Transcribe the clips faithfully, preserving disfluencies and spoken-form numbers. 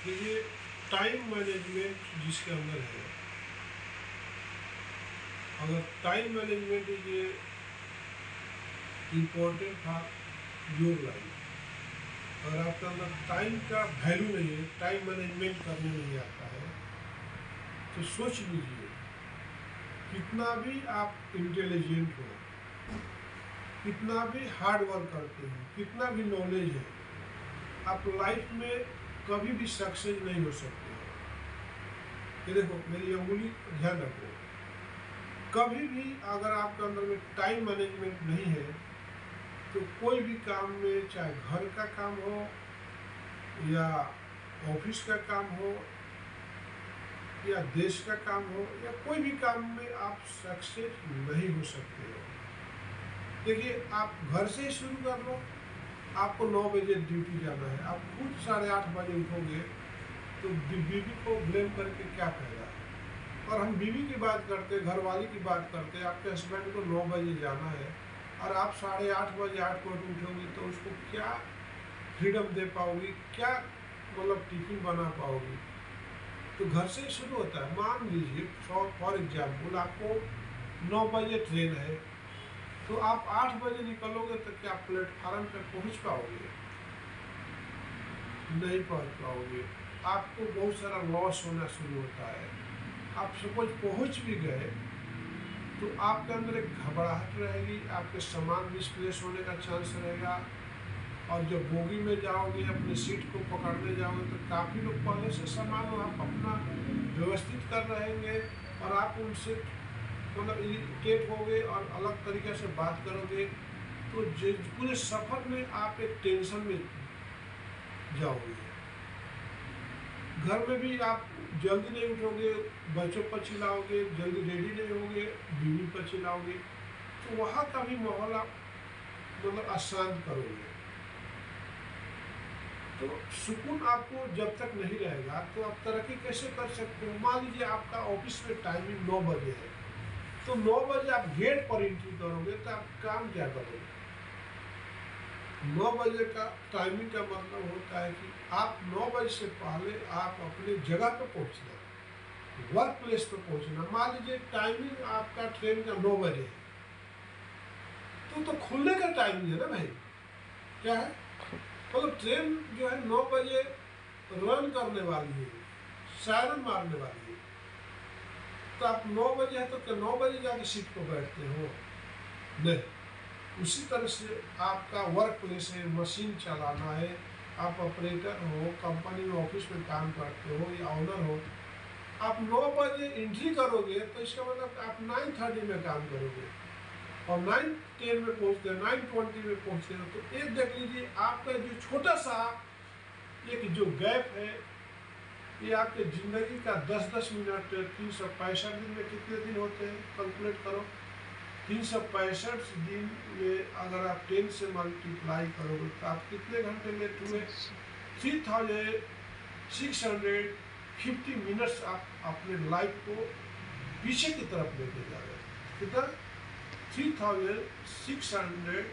देखिए, time management जिसके अंदर है, अगर time management is a important for your life, अगर आपके अंदर टाइम का वैल्यू नहीं है, टाइम मैनेजमेंट करने नहीं आता है, तो सोच लीजिए कितना भी आप इंटेलिजेंट हो, कितना भी हार्ड वर्क करते हो, कितना भी नॉलेज है, आप लाइफ में कभी भी सक्सेस नहीं हो सकते हो। ये देखो, मेरी अंगुली ध्यान रखो, कभी भी अगर आपके अंदर में टाइम मैनेजमेंट नहीं है तो कोई भी काम में, चाहे घर का काम हो या ऑफिस का काम हो या देश का काम हो या कोई भी काम में आप सक्सेस नहीं हो सकते हो। देखिए, आप घर से ही शुरू कर लो। आपको नौ बजे ड्यूटी जाना है, आप खुद साढ़े आठ बजे उठोगे तो बीवी को ब्लेम करके क्या फायदा। और हम बीवी की बात करते, घर वाली की बात करते, आपके हस्बैंड को नौ बजे जाना है और आप साढ़े आठ बजे आठ बजे उठोगे तो उसको क्या फ्रीडम दे पाओगी, क्या मतलब टिफिन बना पाओगी। तो घर से ही शुरू होता है। मान लीजिए फॉर एग्जाम्पल आपको नौ बजे ट्रेन है, तो आप आठ बजे निकलोगे तो क्या प्लेटफार्म पे पहुंच पाओगे? नहीं पहुंच पाओगे। आपको बहुत सारा लॉस होना शुरू होता है। आप सपोज पहुंच भी गए तो आपके अंदर एक घबराहट रहेगी, आपके सामान मिसप्लेस होने का चांस रहेगा। और जब बोगी में जाओगे, अपने सीट को पकड़ने जाओगे तो काफ़ी लोग पहले से सामान आप अपना व्यवस्थित कर रहेंगे और आप उनसे मतलब इरिटेट होगे और अलग तरीके से बात करोगे, तो पूरे सफ़र में आप एक टेंशन में जाओगे। घर में भी आप जल्दी नहीं उठोगे, बच्चों पर चिल्लाओगे, जल्दी रेडी नहीं होगे, बीवी पर चिल्लाओगे, तो वहाँ का भी माहौल आप मतलब अशांत करोगे। तो सुकून आपको जब तक नहीं रहेगा तो आप तरक्की कैसे कर सकते हो? मान लीजिए आपका ऑफिस में टाइमिंग नौ बजे है, तो नौ बजे आप गेट पर एंट्री करोगे तो आप काम क्या करोगे? नौ बजे का टाइमिंग का मतलब होता है कि आप नौ बजे से पहले आप अपनी जगह पर पहुंचना, वर्क प्लेस पर पहुंचना। मान लीजिए टाइमिंग आपका ट्रेन का नौ बजे है, तो तो खुलने का टाइमिंग है ना भाई, क्या है मतलब तो ट्रेन जो है नौ बजे रन करने वाली है, सायरन मारने वाली है, तो आप नौ बजे है तो क्या नौ बजे जाके सीट पर बैठते हो? नहीं। उसी तरह से आपका वर्क प्लेस है, मशीन चलाना है, आप ऑपरेटर हो, कंपनी में ऑफिस में काम करते हो या ऑनर हो, आप नौ बजे एंट्री करोगे तो इसका मतलब आप नाइन थर्टी में काम करोगे और नाइन टेन में पहुँचते हैं, नाइन ट्वेंटी में पहुँचते हैं। तो एक देख लीजिए, आपका जो छोटा सा एक जो गैप है, ये आपके ज़िंदगी का दस दस मिनट, तीन सौ पैंसठ दिन में कितने दिन होते हैं? कैलकुलेट करो। तीन सौ पैंसठ दिन में अगर आप टेन से मल्टीप्लाई करोगे तो आप कितने घंटे लेट हुए? Three thousand six hundred fifty minutes आप अपने लाइफ को पीछे की तरफ लेके जा रहे हैं। कितना? Three thousand six hundred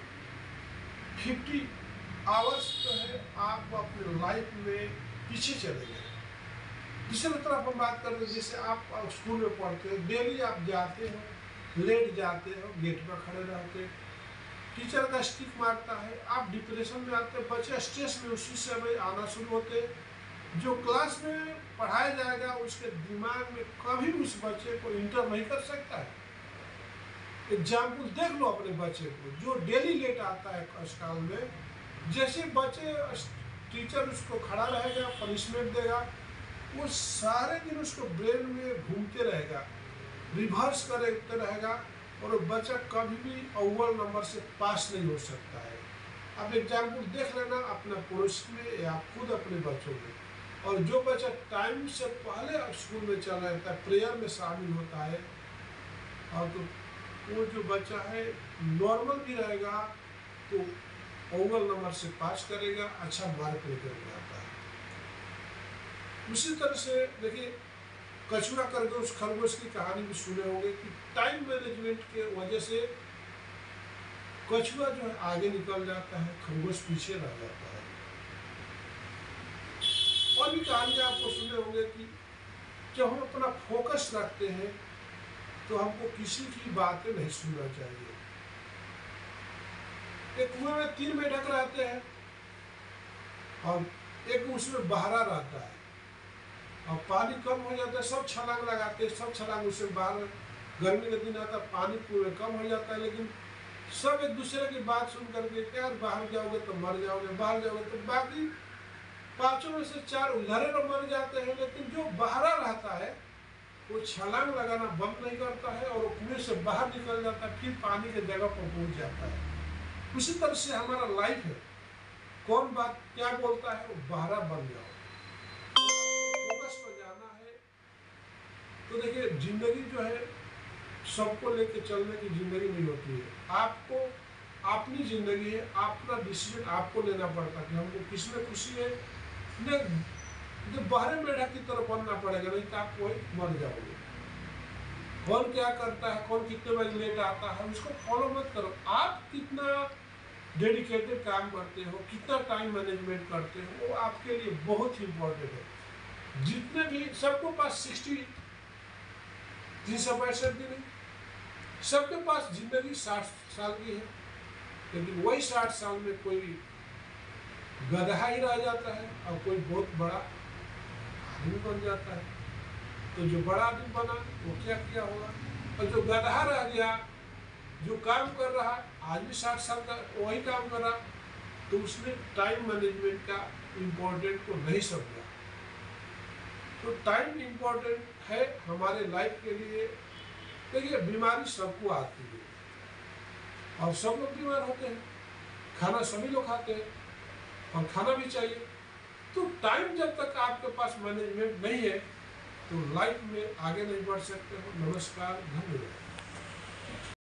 fifty hours जो है आप अपने लाइफ में पीछे चले गए। दूसरी तरफ हम बात करते हैं, जैसे आप स्कूल में पढ़ते हो, डेली आप जाते हो, लेट जाते हो, गेट पर खड़े रहते, टीचर का स्टिक मारता है, आप डिप्रेशन में आते, बच्चे स्ट्रेस में उसी समय आना शुरू होते। जो क्लास में पढ़ाया जाएगा उसके दिमाग में कभी भी उस बच्चे को इंटर नहीं कर सकता है। एग्जाम्पल देख लो अपने बच्चे को जो डेली लेट आता है क्लास में, जैसे बच्चे टीचर उसको खड़ा रहेगा, पनिशमेंट देगा, वो सारे दिन उसको ब्रेन में घूमते रहेगा, रिवर्स करते रहेगा और वो बच्चा कभी भी अव्वल नंबर से पास नहीं हो सकता है। अब एग्जाम्पल देख लेना अपना पड़ोस में या खुद अपने बच्चों में। और जो बच्चा टाइम से पहले स्कूल में चला जाता है, प्रेयर में शामिल होता है, और तो वो जो बच्चा है नॉर्मल भी रहेगा तो अव्वल नंबर से पास करेगा, अच्छा मार्क लेकर आता है। उसी तरह से देखिए, कछुआ खरगोश खरगोश की कहानी भी सुने होंगे कि टाइम मैनेजमेंट के वजह से कछुआ जो है आगे निकल जाता है, खरगोश पीछे रह जाता है। और कभी कहानी आपको सुने होंगे कि जब हम अपना फोकस रखते हैं तो हमको किसी की बातें नहीं सुनना चाहिए। एक कुएं में तीन मेढक रहते हैं और एक उसमें बहरा रहता है, और पानी कम हो जाता है, सब छलांग लगाते हैं, सब छलांग उससे बाहर, गर्मी का दिन आता है पानी कुएं में कम हो जाता है, लेकिन सब एक दूसरे की बात सुन करके क्या बाहर जाओगे तो मर जाओगे, बाहर जाओगे तो, बाकी पांचों में से चार उधरे तो मर जाते हैं, लेकिन जो बहरा रहता है वो छलांग लगाना बंद नहीं करता है और कुएं से बाहर निकल जाता है, फिर पानी के जगह पर पहुंच जाता है। उसी तरह से हमारा लाइफ है, कौन बात क्या बोलता है वो बहरा बन जाओ, फोकस पर जाना है। तो देखिए जिंदगी जो है सबको लेके चलने की जिंदगी नहीं होती है, आपको अपनी जिंदगी है, अपना डिसीजन आपको लेना पड़ता है कि हमको किसमें खुशी है। नहीं जो बाहर मेढक की तरफ बनना पड़ेगा, नहीं तो आप वही मर जाओगे। कौन क्या करता है, कौन कितने बजे लेट आता है, उसको फॉलो मत करो। आप कितना डेडिकेटेड काम करते हो, कितना टाइम मैनेजमेंट करते हो, वो आपके लिए बहुत ही इम्पोर्टेंट है। जितने भी सबके पास सिक्सटी तीन सौ पैंसठ दिन है, सबके पास जिंदगी साठ साल की है, लेकिन वही साठ साल में कोई गधा ही रह जाता है और कोई बहुत बड़ा आदमी बन जाता है। तो जो बड़ा आदमी बना वो क्या किया होगा, और जो गधा रह गया जो काम कर रहा आज भी साठ साल का वही काम कर रहा, तो उसने टाइम मैनेजमेंट का इम्पोर्टेंट को नहीं समझा। तो टाइम इम्पोर्टेंट है हमारे लाइफ के लिए। देखिए बीमारी सबको आती है और सब लोग बीमार होते हैं, खाना सभी लोग खाते हैं और खाना भी चाहिए। तो टाइम जब तक आपके पास मैनेजमेंट नहीं है तो लाइफ में आगे नहीं बढ़ सकते हो। नमस्कार, धन्यवाद।